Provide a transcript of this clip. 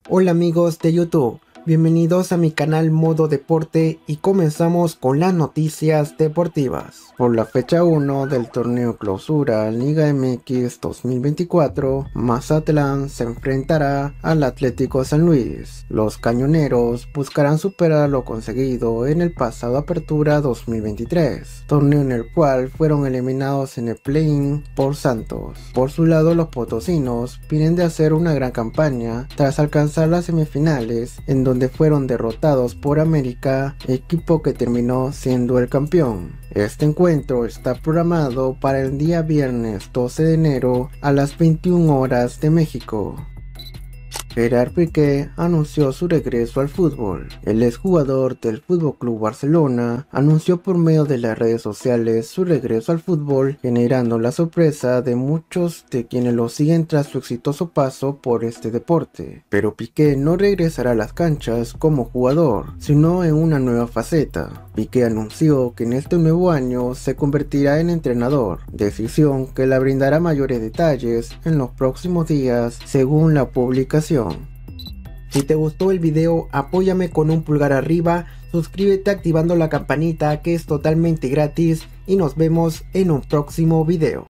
Hola amigos de YouTube, bienvenidos a mi canal Modo Deporte y comenzamos con las noticias deportivas. Por la fecha 1 del torneo Clausura Liga MX 2024, Mazatlán se enfrentará al Atlético San Luis. Los cañoneros buscarán superar lo conseguido en el pasado Apertura 2023, torneo en el cual fueron eliminados en el play-in por Santos. Por su lado, los potosinos vienen de hacer una gran campaña tras alcanzar las semifinales, en donde fueron derrotados por América, equipo que terminó siendo el campeón. Este encuentro está programado para el día viernes 12 de enero a las 21 horas de México. Gerard Piqué anunció su regreso al fútbol. El exjugador del FC Barcelona anunció por medio de las redes sociales su regreso al fútbol, generando la sorpresa de muchos de quienes lo siguen tras su exitoso paso por este deporte. Pero Piqué no regresará a las canchas como jugador, sino en una nueva faceta. Piqué anunció que en este nuevo año se convertirá en entrenador, decisión que le brindará mayores detalles en los próximos días según la publicación. Si te gustó el video, apóyame con un pulgar arriba, suscríbete activando la campanita que es totalmente gratis y nos vemos en un próximo video.